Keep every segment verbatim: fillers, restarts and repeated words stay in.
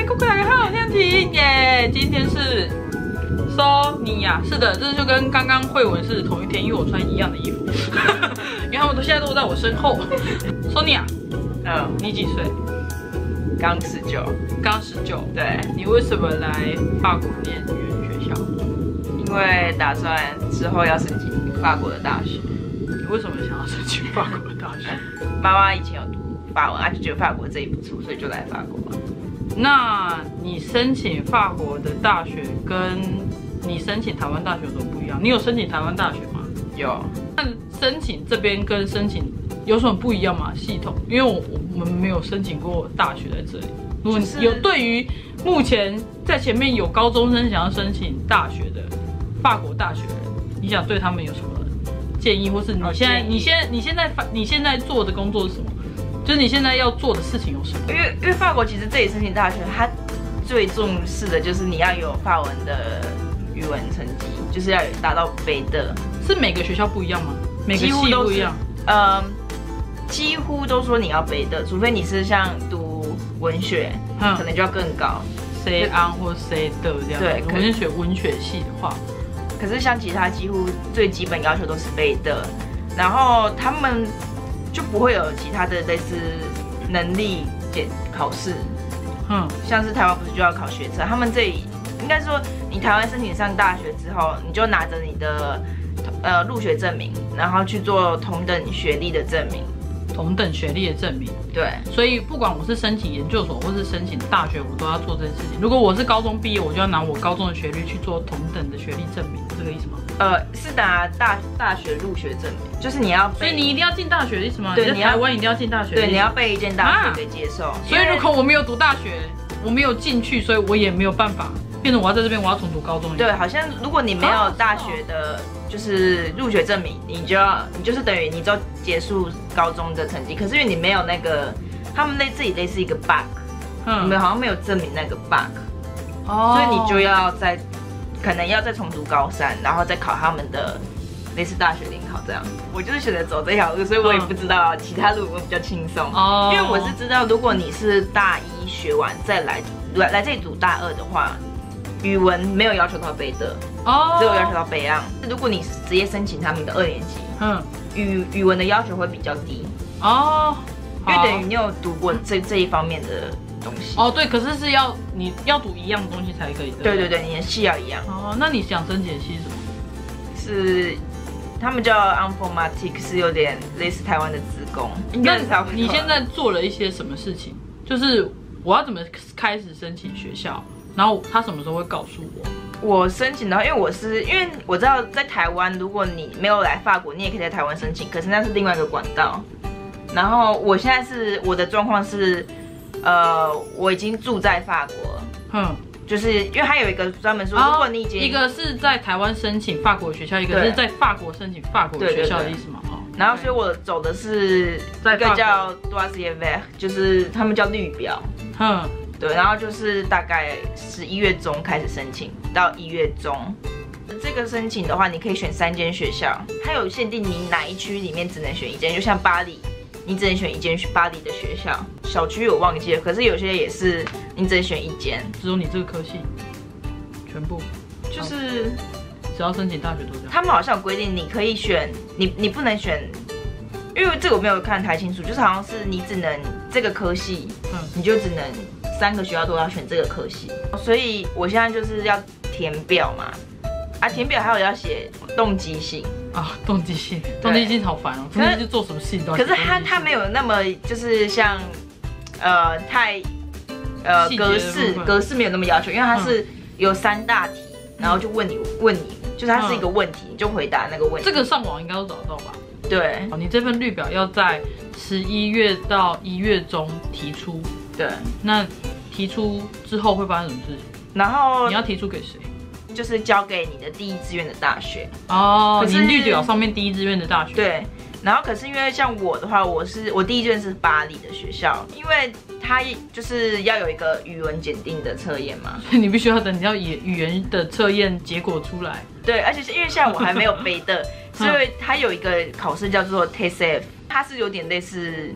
酷酷大家好，我是婷耶。今天是 Sonia， 是的，这就跟刚刚慧文是同一天，因为我穿一样的衣服，因为他们都现在都在我身后。Sonia， 嗯，你几岁？ 刚十九， 刚十九。 对， 你为什么来法国念语言学校？ 因为打算之后要申请法国的大学。 你为什么想要申请法国的大学？ 妈妈以前有读法文，啊，就觉得法国这里不错，所以就来法国。 那你申请法国的大学跟你申请台湾大学有什么不一样？你有申请台湾大学吗？ 有。 那申请这边跟申请有什么不一样吗？系统？因为我我们没有申请过大学在这里。如果有对于目前在前面有高中生想要申请大学的法国大学的人，你想对他们有什么建议，或是你现在、哦、你现在你现在你现在做的工作是什么？就是你现在要做的事情有什么？ 因为因为法国其实这里申请大学，它最重视的就是你要有法文的语文成绩，就是要达到北的。 是每个学校不一样吗？每个系不一样？ 嗯，几乎都说你要北的，除非你是像读文学，嗯、可能就要更高 ，C 安或 C 的这样。对，文学文学系的话， 可是像其他几乎最基本要求都是北的，然后他们就不会有其他的类似能力检考试，嗯，像是台湾不是就要考学测，他们这里应该说你台湾申请上大学之后，你就拿着你的呃入学证明，然后去做同等学历的证明。 同等学历的证明， 对， 所以不管我是申请研究所或是申请大学，我都要做这件事情。如果我是高中毕业，我就要拿我高中的学历去做同等的学历证明，这个意思吗？ 呃，是拿大大学入学证明，就是你要， 所以你一定要进大学的意思吗？ 对， 你在台湾一定要进大学， 对，你要被一间大学给接受。啊、 所以如果我没有读大学，我没有进去，所以我也没有办法变成我要在这边我要重读高中。 对，好像如果你没有大学的。就是入学证明，你就要，你就是等于你就结束高中的成绩。可是因为你没有那个，他们类自己类似一个 bug， 嗯，你们好像没有证明那个 bug， 哦，所以你就要再，可能要再重读高三，然后再考他们的类似大学联考这样。我就是选择走这条路，所以我也不知道其他路会比较轻松。哦，因为我是知道，如果你是大一学完再来来来这里读大二的话。语文没有要求到北的，哦，只有要求到北岸。如果你是直接申请他们的二年级，嗯，语语文的要求会比较低，哦，因为等于你有读过这这一方面的东西。 哦，对，可是是要你要读一样的东西才可以的。 对对对，你的系要一样。 哦，那你想申请的系是什么？ 是他们叫 informatics， 是有点类似台湾的资工。 那你现在做了一些什么事情？就是我要怎么开始申请学校？然后他什么时候会告诉我？ 我申请的话，因为我是因为我知道在台湾，如果你没有来法国，你也可以在台湾申请，可是那是另外一个管道。然后我现在是我的状况是，呃，我已经住在法国了，嗯，就是因为它有一个专门说，如果你已经、 哦、一个是在台湾申请法国学校，一个是在法国申请法国学校的意思吗？哦。 然后所以我走的是一个叫 Dossier Vert， 就是他们叫绿表，嗯。对，然后就是大概十一月中开始申请，到一月中。这个申请的话，你可以选三间学校，它有限定你哪一区里面只能选一间，就像巴黎，你只能选一间巴黎的学校。小区我忘记了，可是有些也是你只能选一间。 只有你这个科系，全部就是只要申请大学都这样。 他们好像有规定，你可以选，你你不能选。因为这个我没有看太清楚，就是好像是你只能这个科系，嗯，你就只能三个学校都要选这个科系，所以我现在就是要填表嘛，啊，填表还有要写动机性啊，动机性，动机性好烦哦，真的是做什么事情都要。 可是他他没有那么就是像呃太呃格式格式没有那么要求，因为它是有三大题，然后就问你问你，就是它是一个问题，你就回答那个问题。 这个上网应该都找得到吧？ 对， 你这份绿表要在十一月到一月中提出。 对， 那提出之后会发生什么事情？ 然后你要提出给谁？ 就是交给你的第一志愿的大学。 哦，你绿表上面第一志愿的大学。 对，然后可是因为像我的话，我是我第一志愿是巴黎的学校，因为它就是要有一个语文检定的测验嘛， 所以你必须要等你要语语言的测验结果出来。 对，而且是因为像我还没有背的，所以它有一个考试叫做 T S F， 它是有点类似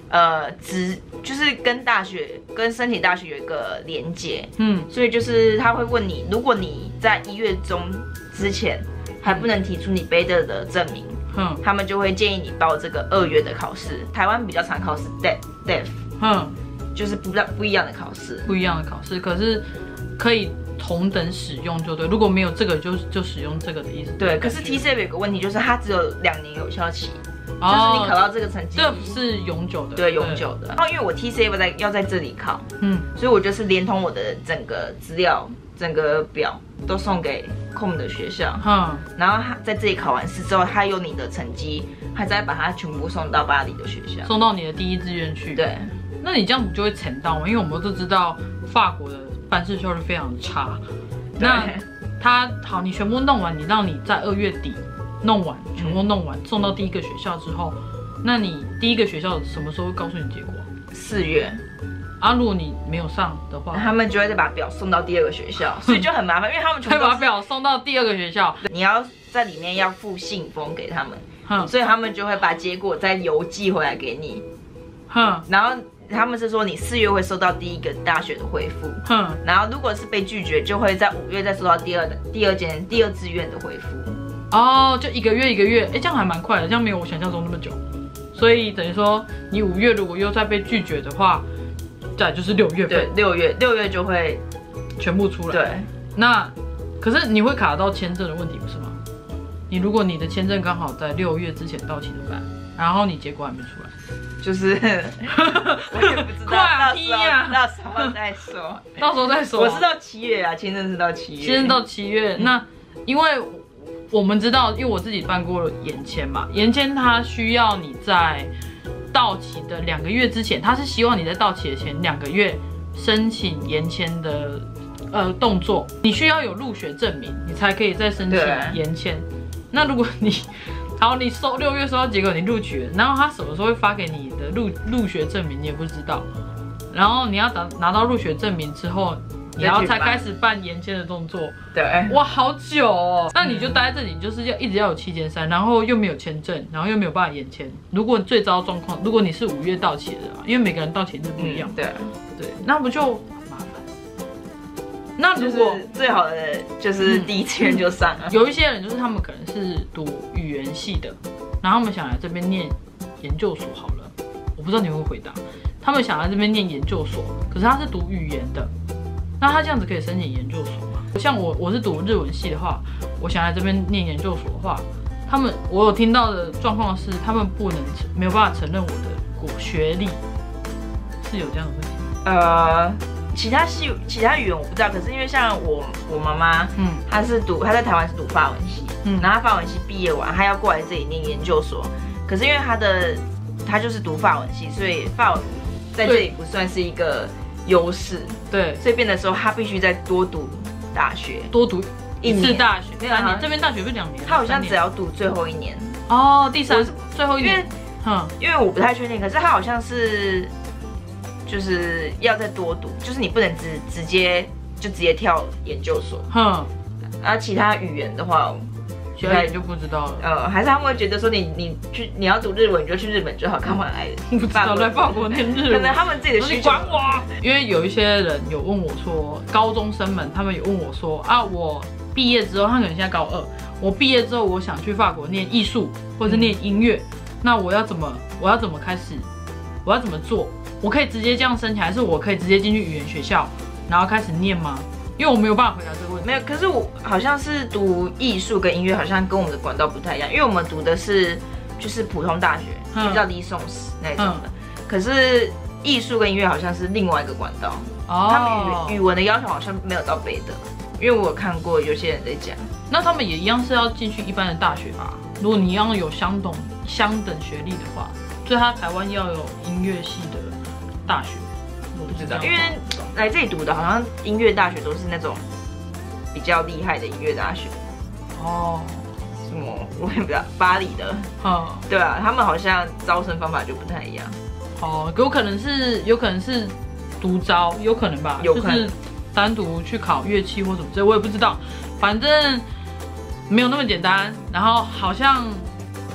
呃直就是跟大学跟申请大学有一个连结， 嗯， 所以就是他会问你，如果你在一月中之前还不能提出你背的的证明，嗯，他们就会建议你报这个二月的考试。台湾比较常考是 D E F， 嗯，就是不不一样的考试， 不一样的考试，可是可以同等使用就对。如果没有这个就就使用这个的意思。 对，可是 T C A 有个问题就是它只有两年有效期。就是你考到这个成绩， 这是永久的， 对，永久的。然后因为我 T C A 在要在这里考，嗯，所以我就是连同我的整个资料、整个表都送给 C O M 的学校，嗯，然后他在这里考完试之后，他有你的成绩，他再把它全部送到巴黎的学校， 送到你的第一志愿去。 对， 那你这样子就会沉到吗？因为我们都知道法国的办事效率非常的差。那他好，你全部弄完，你让你在二月底。弄完，全部弄完，送到第一个学校之后，那你第一个学校什么时候会告诉你结果？ 四月。 啊，如果你没有上的话， 他们就会再把表送到第二个学校，所以就很麻烦，因为他们会把表送到第二个学校， 你要在里面要附信封给他们，嗯，所以他们就会把结果再邮寄回来给你，哼，然后他们是说你四月会收到第一个大学的回复，哼，然后如果是被拒绝，就会在五月再收到第二的第二间第二志愿的回复。 哦，就一个月一个月，哎，这样还蛮快的，这样没有我想象中那么久。所以等于说，你五月如果又再被拒绝的话，再就是六月份， 对，六月六月就会全部出来。 对， 那可是你会卡到签证的问题，不是吗？你如果你的签证刚好在六月之前到期怎么办？然后你结果还没出来， 就是我也不知道， 快啊，批呀， 到时候再说， 到时候再说。 我是到七月啊，签证是到七月， 签证到七月，那因为。我们知道，因为我自己办过延签嘛，延签它需要你在到期的两个月之前，它是希望你在到期的前两个月申请延签的呃动作，你需要有入学证明，你才可以再申请延签。那如果你好，你收六月收到结果你录取了，然后他什么时候会发给你的入入学证明，你也不知道，然后你要拿拿到入学证明之后。然后才开始办延签的动作， 对， 哇，好久哦。那你就待在这里，就是要一直要有七减三，然后又没有签证，然后又没有办法延签。如果最糟状况，如果你是五月到期的，因为每个人到期日不一样， 嗯、对对，那不就很麻烦？那如果最好的就是第一志愿就上了、 嗯。有一些人就是他们可能是读语言系的，然后他们想来这边念研究所好了，我不知道你会不会回答。他们想来这边念研究所，可是他是读语言的。那他这样子可以申请研究所吗？像我，我是读日文系的话，我想来这边念研究所的话，他们我有听到的状况是，他们不能没有办法承认我的学历，是有这样的问题吗？ 呃，其他系其他语言我不知道，可是因为像我我妈妈，嗯，她是读她在台湾是读法文系，嗯，然后她法文系毕业完，她要过来这里念研究所，可是因为她的她就是读法文系，所以法文在这里不算是一个。优势对， 所以变的时候，他必须再多读大学， 多读一次大学， 三年。这边大学不是两年？ 他好像只要读最后一年哦，第三最后一年。 因为，嗯，因为我不太确定，可是他好像是就是要再多读，就是你不能直直接就直接跳研究所，哼。而其他语言的话。 其他也就不知道了， 呃，还是他们会觉得说你你去你要读日文，你就去日本就好，干嘛来不知道来法国念日文？ 可能他们自己的需求。 管我！因为有一些人有问我说，高中生们他们有问我说啊，我毕业之后，他可能现在高二，我毕业之后我想去法国念艺术或者是念音乐，嗯、那我要怎么我要怎么开始？我要怎么做？我可以直接这样申请，还是我可以直接进去语言学校，然后开始念吗？因为我没有办法回答这个问题。 没有，可是我好像是读艺术跟音乐，好像跟我们的管道不太一样，因为我们读的是就是普通大学，嗯、就叫理诵史那种的。嗯、可是艺术跟音乐好像是另外一个管道，哦、他们语语文的要求好像没有到北的，因为我有看过有些人在讲。 那他们也一样是要进去一般的大学吧？如果你要有相等相等学历的话，所以他台湾要有音乐系的大学。我不知道， 因为来这里读的好像音乐大学都是那种比较厉害的音乐大学哦，什么我也不知道，巴黎的，嗯，对啊，他们好像招生方法就不太一样。 哦，有可能是有可能是独招，有可能吧，有可能就是单独去考乐器或什么之类，我也不知道，反正没有那么简单。然后好像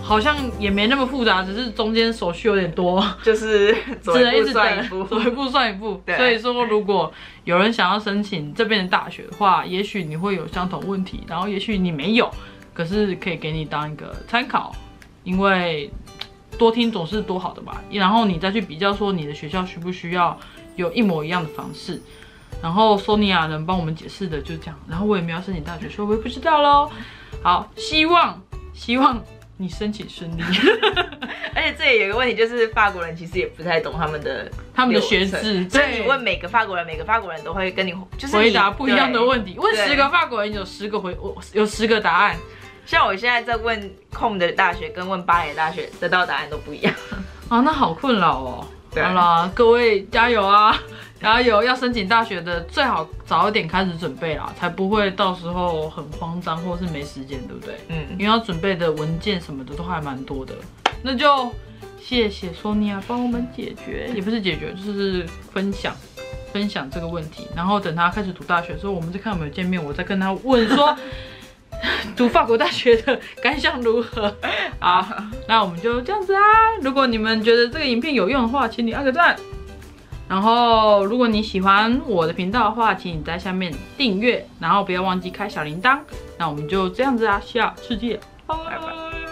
好像也没那么复杂，只是中间手续有点多， 就是走一步算一步， 走一步算一步。所以说，如果有人想要申请这边的大学的话，也许你会有相同问题，然后也许你没有，可是可以给你当一个参考，因为多听总是多好的吧。然后你再去比较说你的学校需不需要有一模一样的方式。然后 Sonia 能帮我们解释的就这样，然后我也没有申请大学，所以我也不知道咯。好，希望希望你申请顺利。 而且这里有一个问题，就是法国人其实也不太懂他们的他们的学制， 所以你问每个法国人，每个法国人都会跟你就是回答不一样的问题。问十个法国人有十个回，有十个答案。 像我现在在问空的大学跟问巴黎的大学得到答案都不一样。 啊，那好困扰哦。好啦，各位加油啊！加油！要申请大学的最好早一点开始准备啦，才不会到时候很慌张或是没时间，对不对？嗯，因为要准备的文件什么的都还蛮多的。那就谢谢 Sonia 帮我们解决，也不是解决，就是分享分享这个问题。然后等他开始读大学的时候，我们再看有没有见面，我再跟他问说。读法国大学的感想如何？好，那我们就这样子啊。如果你们觉得这个影片有用的话，请你按个赞。然后，如果你喜欢我的频道的话，请你在下面订阅，然后不要忘记开小铃铛。那我们就这样子啊，下次见，拜拜。